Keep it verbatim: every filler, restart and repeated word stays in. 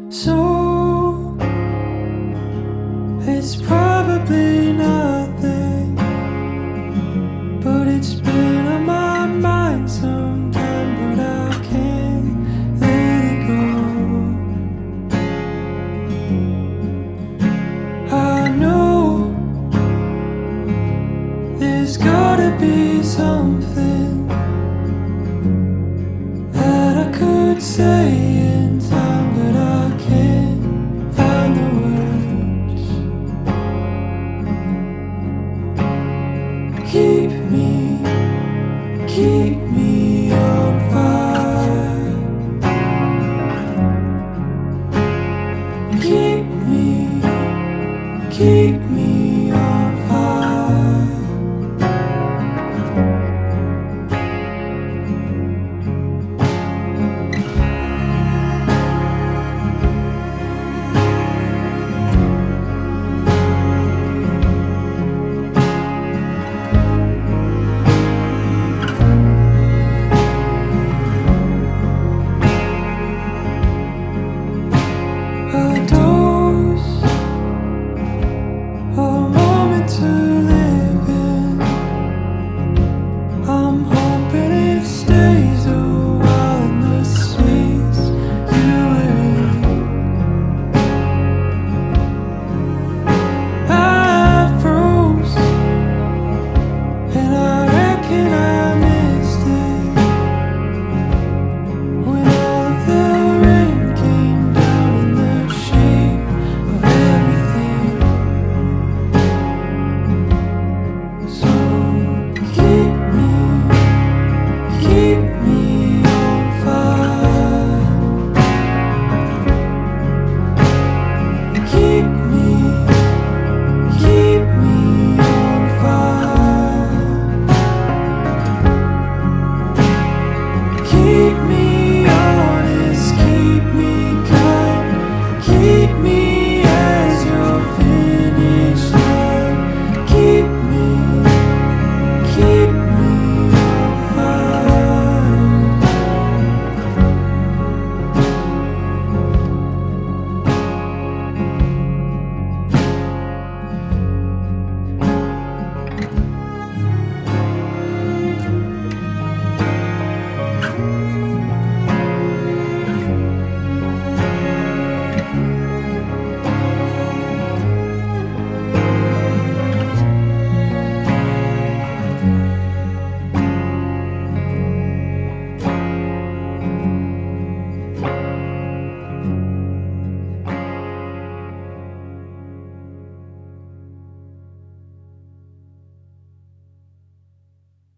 So it's probably nothing, but it's been on my mind sometime, but I can't let it go. I know there's gotta be something that I could say in time, but I can't find the words. Keep me, keep me